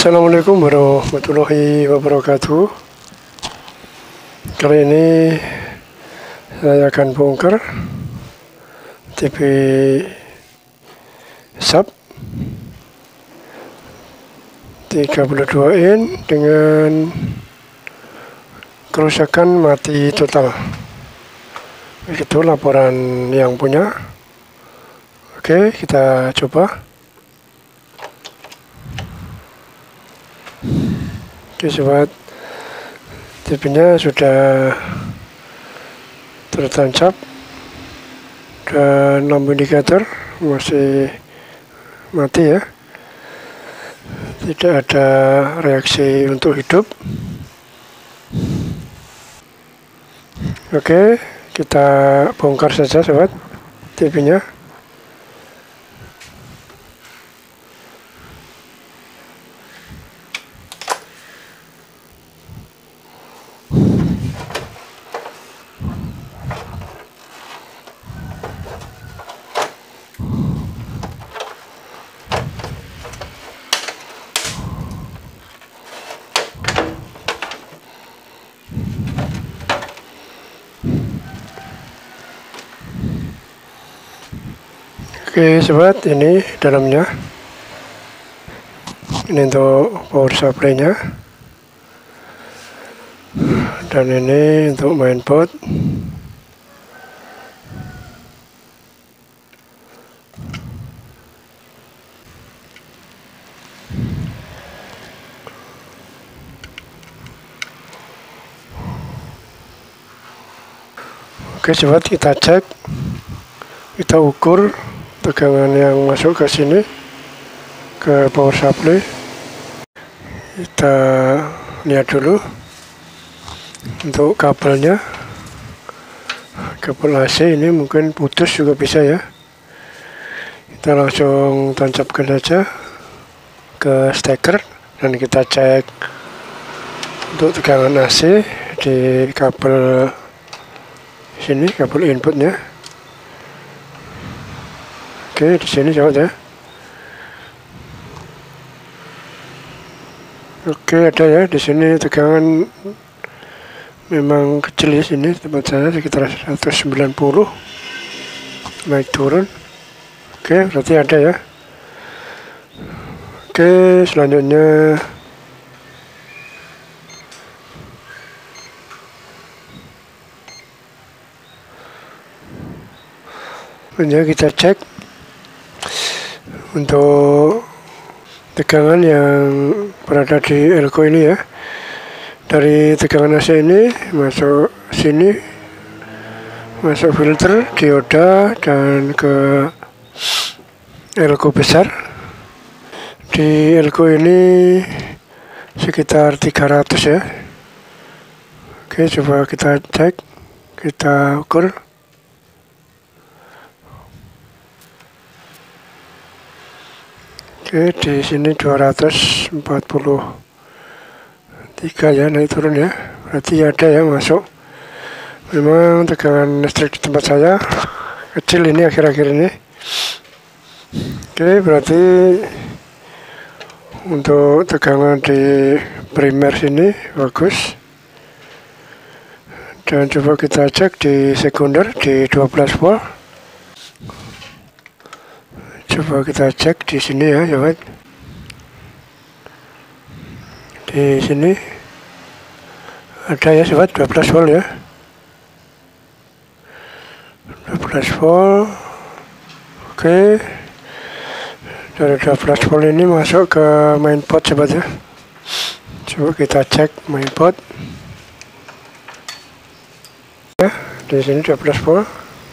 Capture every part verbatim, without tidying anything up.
Assalamualaikum warahmatullahi wabarakatuh. Kali ini saya akan bongkar T V sub tiga puluh dua in dengan kerusakan mati total. Itu laporan yang punya. Oke, kita coba. Oke sobat, T V-nya sudah tertancap dan lampu indikator masih mati ya, tidak ada reaksi untuk hidup. Oke, kita bongkar saja sobat T V-nya. Oke sobat, ini dalamnya. Ini untuk power supply-nya. Dan ini untuk mainboard. Oke sobat, kita cek, kita ukur tegangan yang masuk ke sini, ke power supply. Kita lihat dulu untuk kabelnya. Kabel A C ini mungkin putus juga bisa ya. Kita langsung tancapkan saja ke steker dan kita cek untuk tegangan A C di kabel sini, kabel inputnya. Oke, di sini sobat ya. Oke, ada ya di sini tegangan memang kecil ya, sini tempat saya sekitar seratus sembilan puluh naik turun. Oke, berarti ada ya. Oke, selanjutnya ini kita cek untuk tegangan yang berada di elko ini ya. Dari tegangan A C ini masuk sini, masuk filter, dioda, dan ke elko besar. Di elko ini sekitar tiga ratus ya. Oke, coba kita cek, kita ukur. Oke, di sini dua ratus empat puluh tiga ya, naik turun ya. Berarti ada ya masuk. Memang tegangan listrik di tempat saya kecil ini akhir-akhir ini. Oke, berarti untuk tegangan di primer sini bagus. Dan coba kita cek di sekunder di dua belas volt. Coba kita cek di sini ya sobat. Di sini ada ya sobat, dua belas volt ya. dua belas volt. Oke. Dari dua belas volt ini masuk ke mainboard sobat ya. Coba kita cek mainboard. Ya, di sini dua belas volt.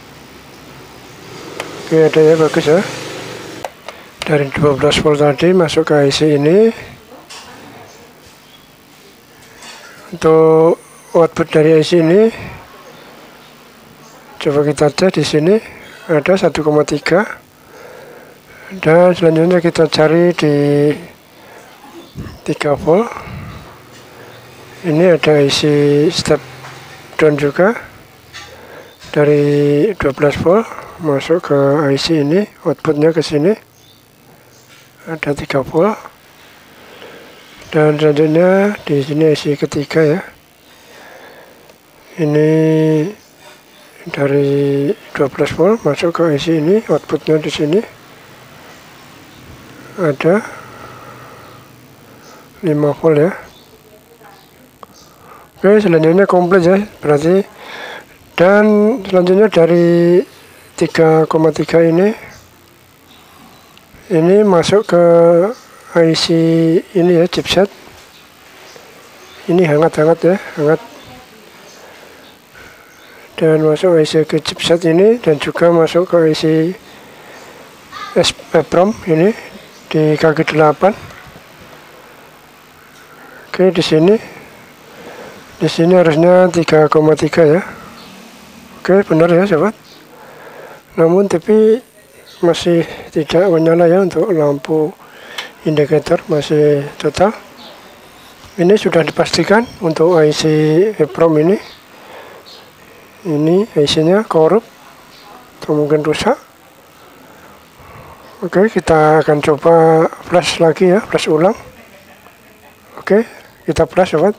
Oke, ada ya, bagus ya. Dari dua belas volt tadi masuk ke I C ini. Untuk output dari I C ini, coba kita cek di sini ada satu koma tiga. Dan selanjutnya kita cari di tiga volt. Ini ada I C step down juga dari dua belas volt masuk ke I C ini, outputnya ke sini ada tiga volt. Dan selanjutnya di sini I C ketiga ya. Ini dari dua belas volt masuk ke I C ini, outputnya di sini ada lima volt ya. Oke, selanjutnya komplit ya, berarti. Dan selanjutnya dari tiga koma tiga ini ini masuk ke I C ini ya, chipset. Ini hangat-hangat ya, hangat. Dan masuk I C ke chipset ini, dan juga masuk ke I C EEPROM ini di kaki delapan. Oke, di sini di sini harusnya tiga koma tiga ya. Oke, benar ya sobat. Namun tapi masih tidak menyala ya untuk lampu indikator, masih total. Ini sudah dipastikan untuk I C EEPROM ini. Ini I C-nya korup atau mungkin rusak. Oke, kita akan coba flash lagi ya, flash ulang. Oke, kita flash sobat.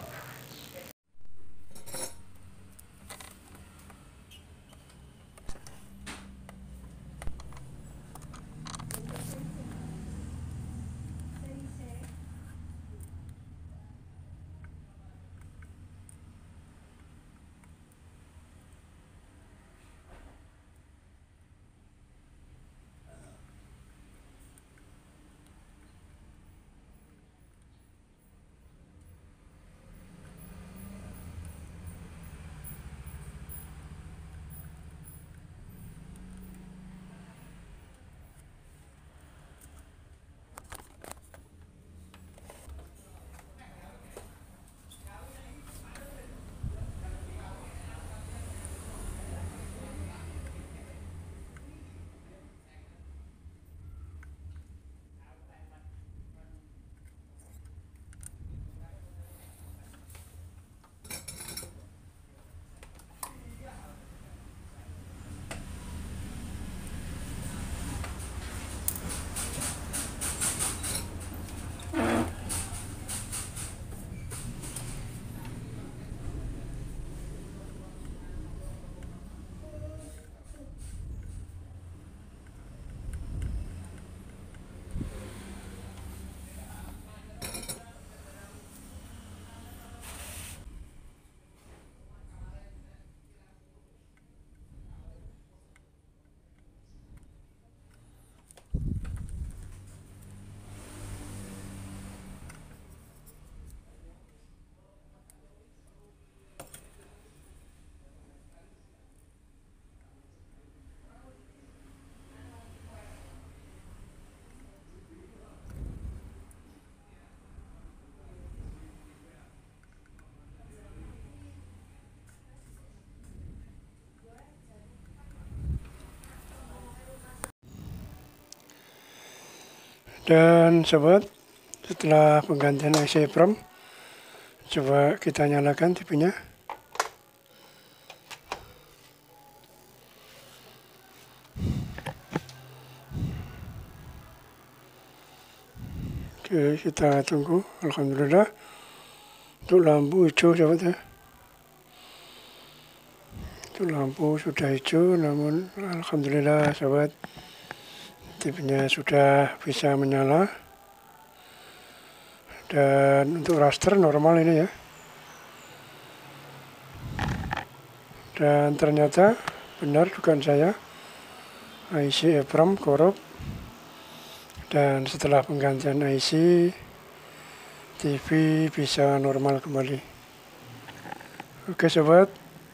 Dan sobat, setelah penggantian I C EEPROM, coba kita nyalakan T V-nya. Oke, kita tunggu. Alhamdulillah untuk lampu hijau sobat ya. Itu lampu sudah hijau, namun alhamdulillah sobat, T V-nya sudah bisa menyala. Dan untuk raster normal ini ya. Dan ternyata benar dugaan saya, I C EEPROM korup. Dan setelah penggantian I C, T V bisa normal kembali. Oke sobat,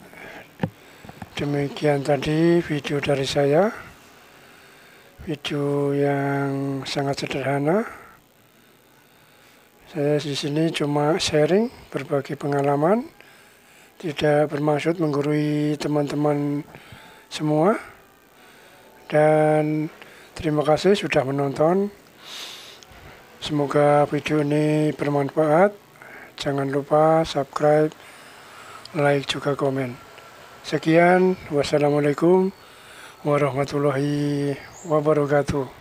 demikian tadi video dari saya. Video yang sangat sederhana. Saya di sini cuma sharing, berbagi pengalaman, tidak bermaksud menggurui teman-teman semua. Dan terima kasih sudah menonton. Semoga video ini bermanfaat. Jangan lupa subscribe, like, juga komen. Sekian, wassalamualaikum warahmatullahi wabarakatuh.